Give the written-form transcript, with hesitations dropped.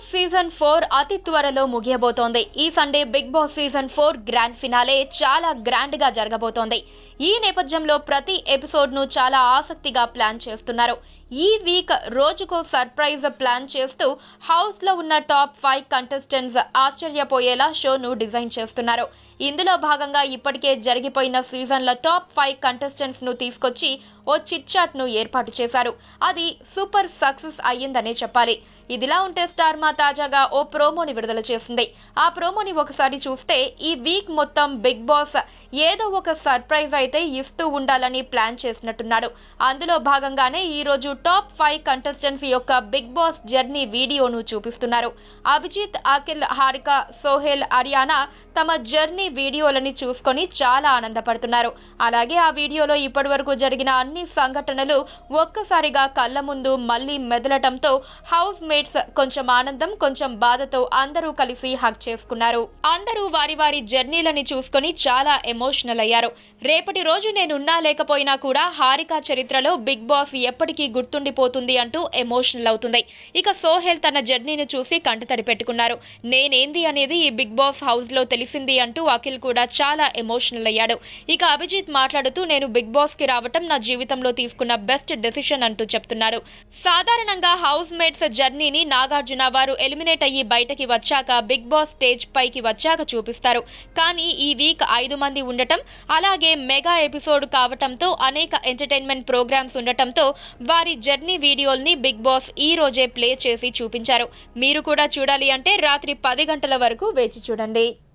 Season 4 అతి త్వరలో ముగియబోతోంది. ఈ Sunday Bigg Boss season 4 grand finale చాలా గ్రాండ్ గా జరగబోతోంది. ఈ నేపథ్యంలో ప్రతి ఎపిసోడ్ ను చాలా ఆసక్తిగా ప్లాన్ చేస్తున్నారు. ఈ వీక్ రోజుకో సర్ప్రైజ్ ప్లాన్ చేస్తూ హౌస్ లో ఉన్న టాప్ 5 కంటెస్టెంట్స్ ఆశ్చర్యపోయేలా షోను డిజైన్ చేస్తున్నారు. ఇందులో భాగంగా ఇప్పటికే జరిగిపోయిన సీజన్ల టాప్ 5 కంటెస్టెంట్స్ ను తీసుకొచ్చి ఓ చిట్ చాట్ ను ఏర్పాటు చేశారు. అది సూపర్ సక్సెస్ అయ్యిందనే చెప్పాలి. ఇదిలా ఉంటే స్టార్ మా తాజాగా ఓ ప్రోమోని విడుదల చేసింది. ఆ ప్రోమోని ఒకసారి చూస్తే ఈ వీక్ మొత్తం బిగ్ బాస్ ఏదో ఒక సర్ప్రైజ్ అయితే ఇస్తూ ఉండాలని ప్లాన్ చేసినట్టున్నాడు. అందులో భాగంగానే ఈ రోజు టాప్ 5 కంటెస్టెంట్స్ యొక్క బిగ్ బాస్ జర్నీ వీడియోను చూపిస్తున్నారు. అభిజిత్, అఖిల్, హారిక, సోహెల్, అరియానా తమ జర్నీ వీడియోలని చూసుకొని చాలా ఆనందపడుతున్నారు. అలాగే ఆ వీడియోలో ఇప్పటివరకు జరిగిన అన్ని సంఘటనలు ఒక్కసారిగా కళ్ళ ముందు మళ్ళీ మెదలటంతో హౌస్ మేట్స్ కొంచెం ఆనందం, కొంచెం బాధతో అందరూ కలిసి హగ్ చేసుకున్నారు. అందరూ వారి వారి జర్నీలని చూసుకొని చాలా ఎమోషనల్ అయ్యారు. రేపటి రోజు నేనున్నా లేకపోయినా కూడా హారిక చరిత్రలో బిగ్ బాస్ ఎప్పటికీ గుర్తుండిపోతుంది అంటూ ఎమోషనల్ అవుతుంది. ఇక సోహెల్ తన జర్నీని చూసి కంటతడి పెట్టుకున్నారు. నేనేంది అనేది ఈ బిగ్ బాస్ హౌస్ లో తెలిసింది అంటూ అఖిల్ కూడా చాలా ఎమోషనల్ అయ్యాడు. ఇక అభిజిత్ మాట్లాడుతూ నేను బిగ్ బాస్ కి రావటం నా జీవితంలో తీసుకున్న బెస్ట్ డెసిషన్ అంటూ చెప్తున్నారు. సాధారణంగా హౌస్ మేట్స్ జర్నీని నాగార్జున వారు ఎలిమినేట్ అయ్యి బయటకి వచ్చాక బిగ్ బాస్ స్టేజ్ పైకి వచ్చాక చూపిస్తారు. కానీ ఈ వీక్ 5 మంది ఉండటం, అలాగే మెగా ఎపిసోడ్ కావటంతో అనేక ఎంటర్టైన్మెంట్ ప్రోగ్రామ్స్ ఉండటంతో వారి జర్నీ వీడియోల్ని బిగ్ బాస్ ఈ రోజే ప్లే చేసి చూపించారు. మీరు కూడా చూడాలి అంటే రాత్రి 10 గంటల వరకు వేచి చూడండి.